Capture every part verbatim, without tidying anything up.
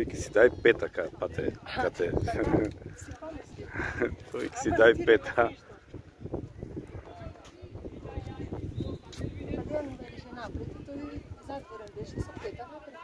Viki si daj peta kad, pa te, kad te... Viki si daj peta. Kad on veže napred, to je zatvoren, veže sa peta napred.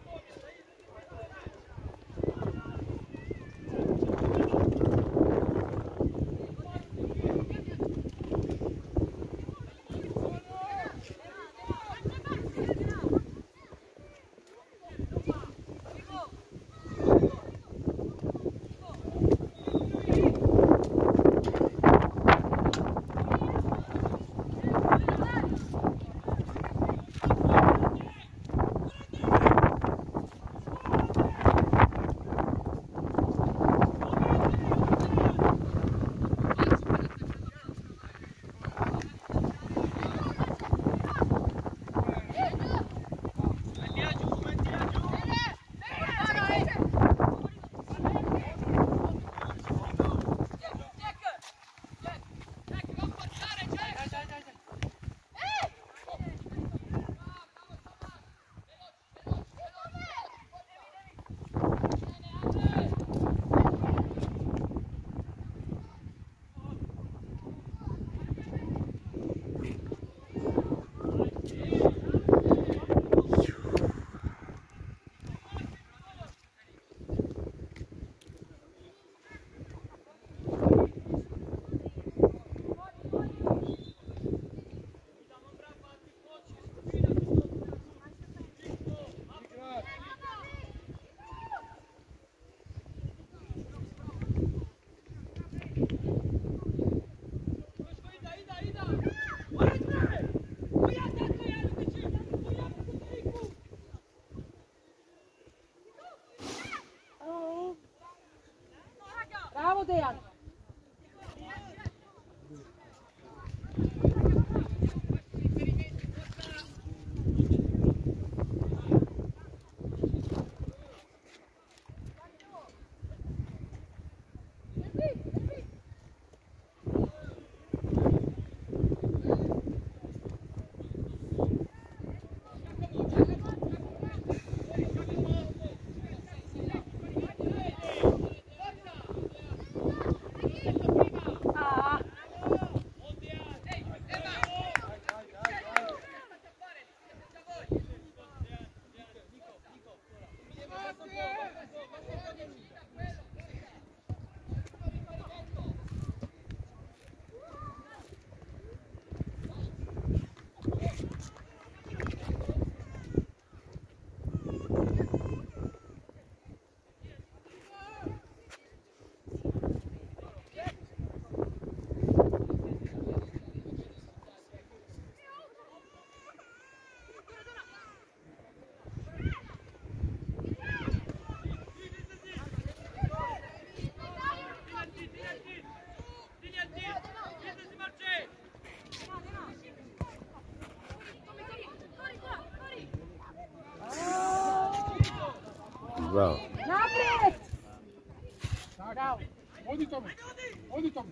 Bravo, Dejan! Bravo. Naprijed! Bravo. Odi tamo. Odi tamo.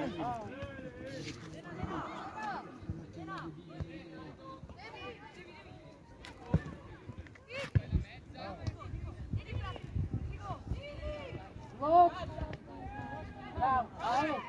Lop! Bravo, ajde!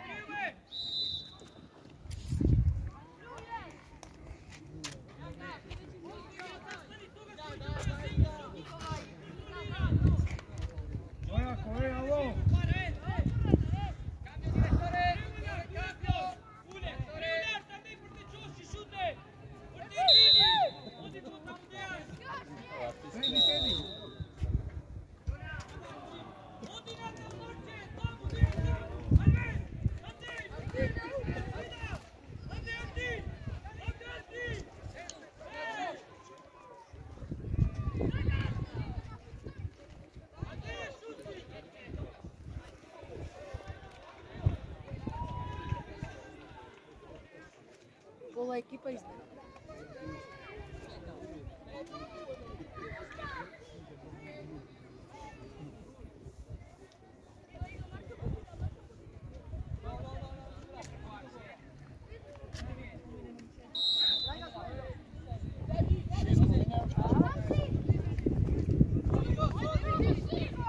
Bola a equipa izgleda. Odi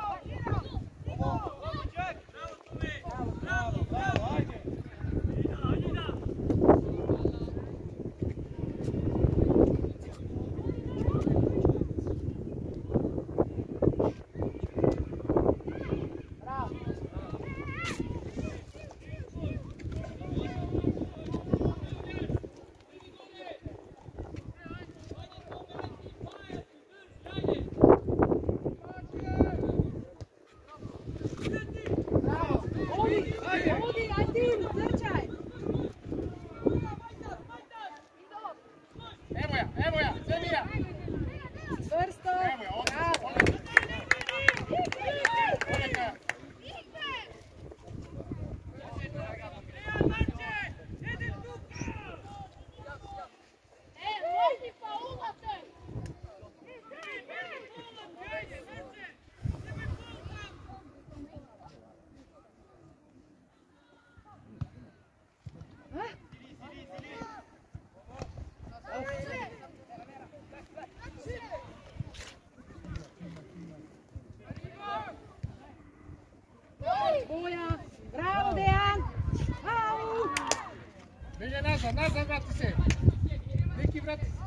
Nazad, nazad, vrati se. Neki, vrati se.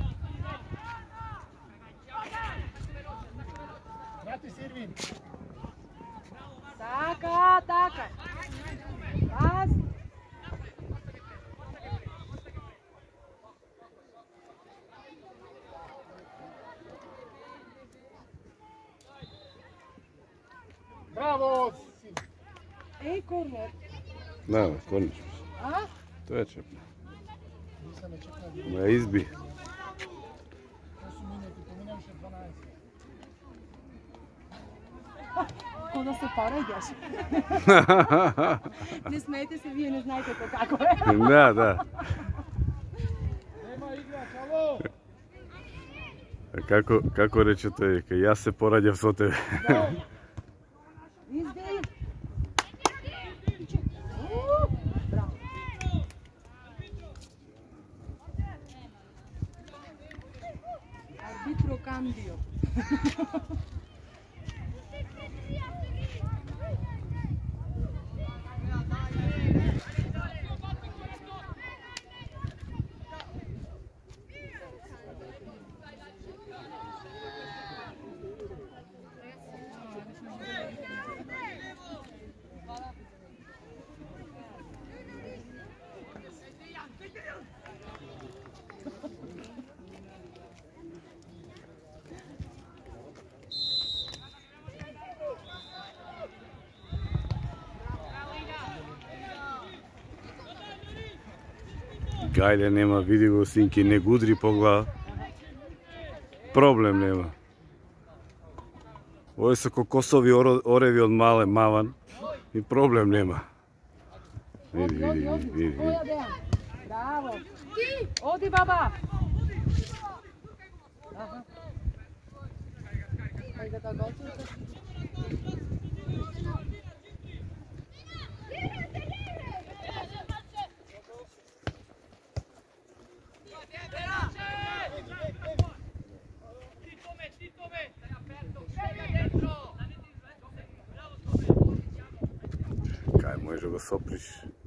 Vrati se, Irvin. Така, така. Паз. Bravo! Ей, корнер. Da, konec. А? To je čepno. Nisam me čekao. Ma izbi. To su minuti, pominjam še dvanaest. Ко да се пораѓаш. Не смеете се, вие не знаете то како е. Da, da. Nema igrač, alo! Kako, kako reče to je, kaj ja se porađam s tebe. Изби. У, браво. Арбитро камбио. Gajlja nema, vidi go sinki, ne gudri po glavu. Problem nema. Ovi su kokosovi orevi od male mavan i problem nema. Vidi, vidi, vidi, vidi. Браво. Оди, баба. Аха. Ајде да готвите. Kaj, možeš da ga sopriš?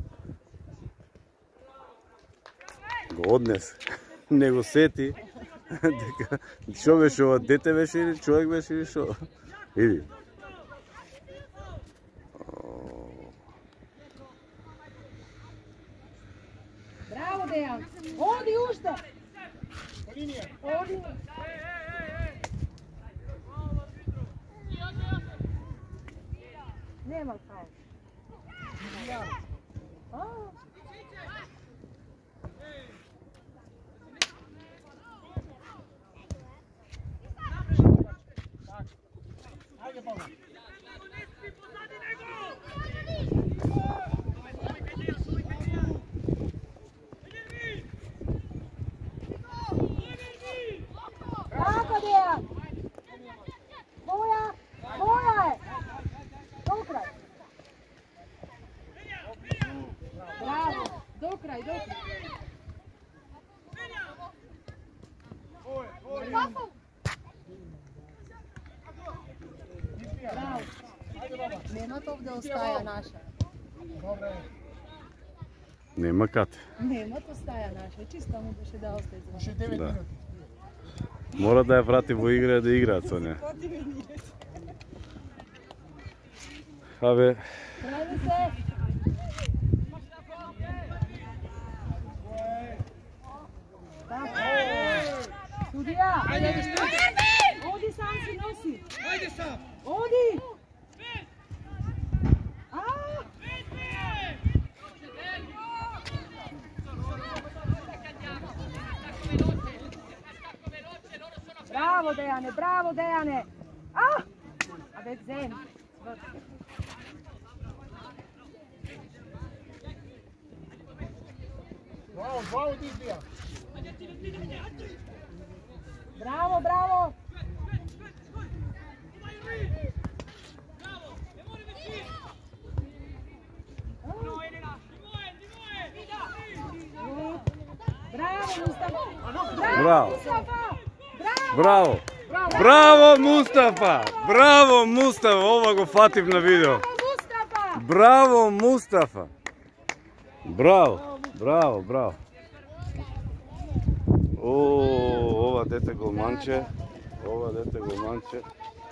Го однесе. Не го сети. Шо беше ова, дете беше или човек беше или шо? Иди. Браво, Дејан. Оди уште. Оди. Нема фаул. А. Ajde, Boga. Tako, Dejan. Moja, moja je. Dokraj. Bravo. Dokraj, dokraj. Bravo. Нема овде остаја наша. Добре. Нема кате. Нема остаја наша. Чисто му беше да остае. Още девет Да. минути. Мора да ја врати во игра да играат со неа. Абе, Прави се. Судија. Оди сам си носи. Ajde sam! Оди. А! Браво, Дејане, браво, Дејане. А! Абе, зем. Bravo, dva od izbija. Браво, браво. Браво, Мустафа. Браво. Мустафа. браво! Браво, Мустафа! Браво, Мустафа! Ова го фатив на видео. Мустафа. Браво, Мустафа! Браво, браво, браво. O, ova dete golmanče. Ova dete golmanče.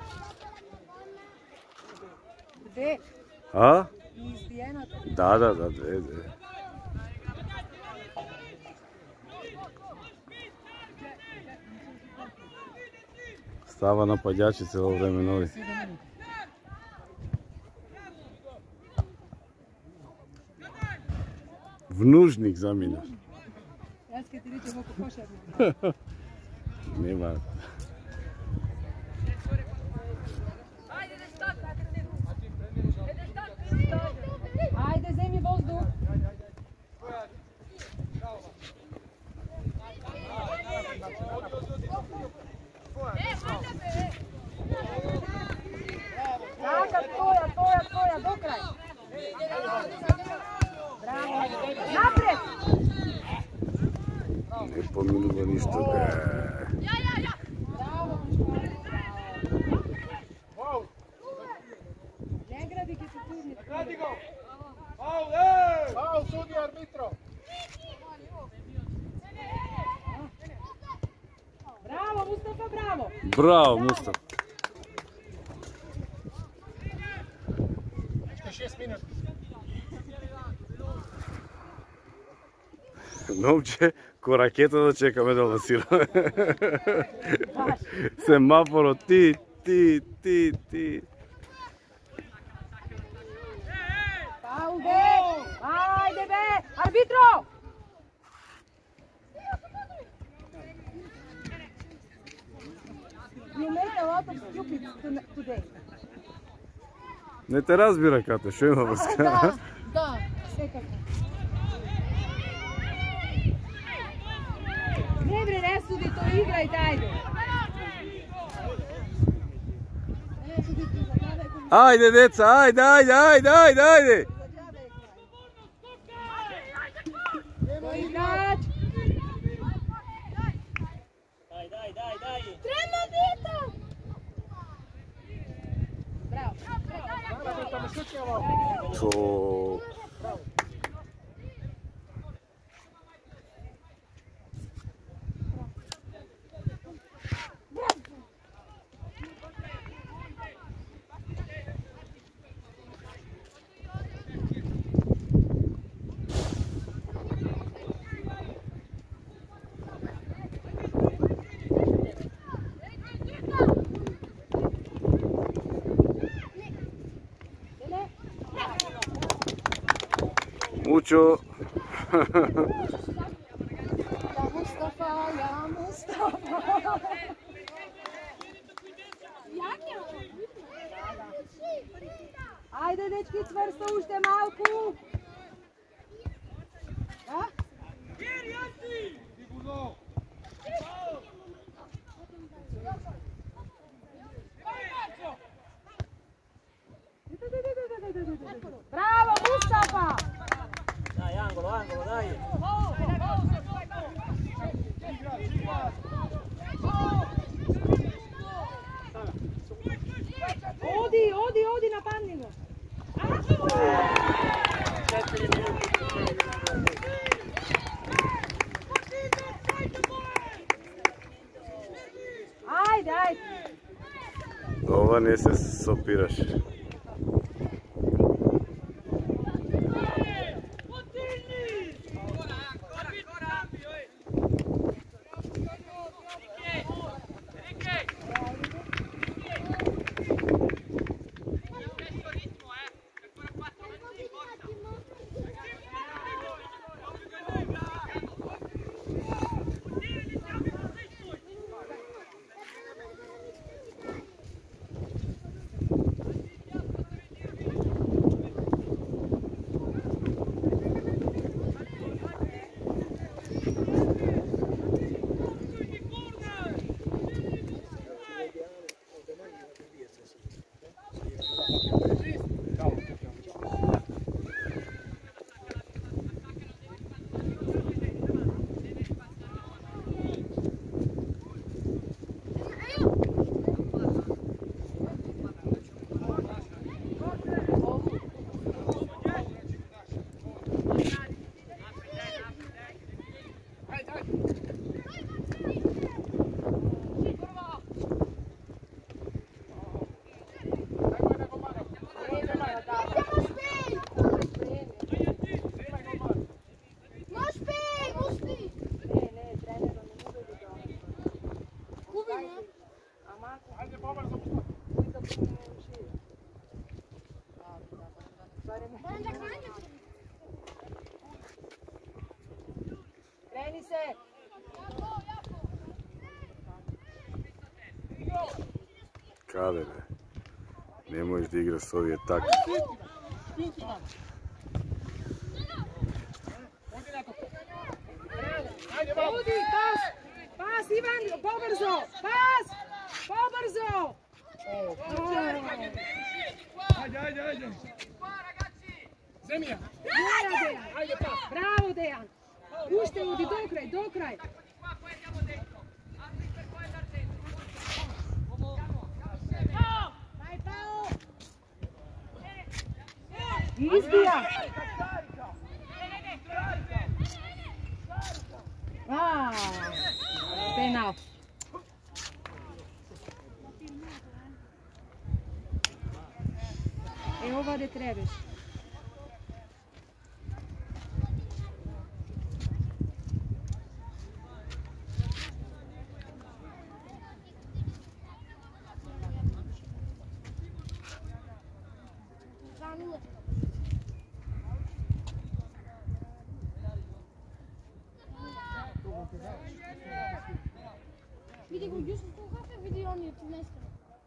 Dve. A? Izbijena. Da, da, da, dve, dve. Stava napadjači cijelo vreme novi. Vnužnik zamjena. Jaz kad ti rećem oko košarnika. Nema. Ajde, zemlji vozduh. Taka, tvoja, tvoja, tvoja, do kraja. Bravo. Naprijed! Ne pominuva ništa. Bravo. Ne gradi ki se tužni. Gradi go! Faul, ej! Faul, sudi arbitro! Bravo, Mustafa, bravo! Bravo, Mustafa. Ještě šest minut. Novče, ko raketa da čekame da lansira. Semaforo, ti, ti, ti, ti. Faul, be! Ajde, be! Arbitro! You make a lot of stupid today. Ne te razbira kate, što ima vrska? Da, da, sve kako. Ne bre, ne sudi to, igrajte, ajde. Ne sudi to, za džabe je ko... Ajde, deca, ajde, ajde, ajde, ajde, ajde! Za džabe je kraj. Ko igrač? Daj, daj, daj, daj! Treba Vito! Bravo, Bravo, tamo šuti ovo. To... Mucho. Ja Mustafa, ja Mustafa. Ajde, dečki, čvrsto ušte malku. Da? Bravo, Mustafa! Dai, angolo, angolo, dai! Odi, odi, odi, napadni ga! Ajde, ajde! Ova ne se sopiraš. Kreni se! Kade be. Ne možeš da igraš s ovije tako. Ljudi, pas! Pas, Ivan, pobrzo! Pas! Pobrzo! Ajde, ajde, ajde. Zemlja. Ajde, pas! Bravo, Dejan! Pušte, ljudi, do kraj, do kraj! Izbija! Ah, penal. E ova de trebaš. Vidi go, Jusuf tu kakve vidi on je tu neskoro.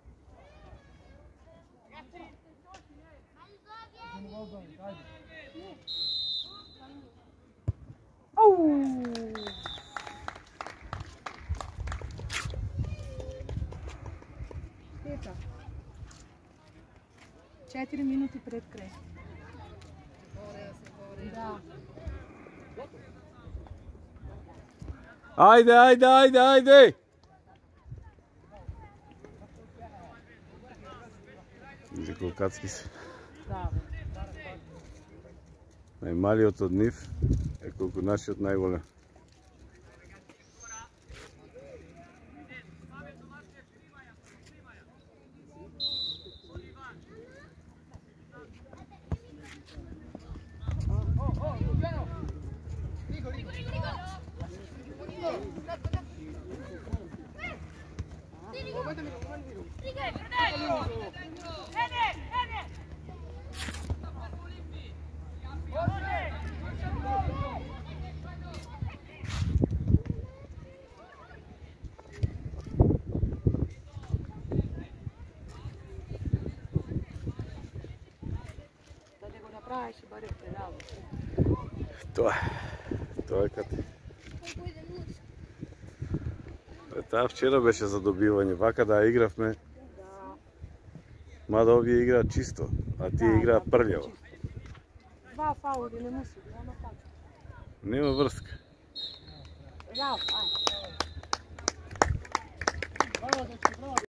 Peta. Četiri minuti pred kraj. Da. Ajde, ajde, ajde, ajde! Вижте колко кацки са. Най-малият от нив е колко нашият най-голям. Тоа е, тоа е кате. Таа вчера беше за добивање, вака да игравме. Мада овие играат чисто, а тие играат прљаво. Два фаули не муси, нема така. Нема врска. Жал, ај. Bravo, dečki, bravo.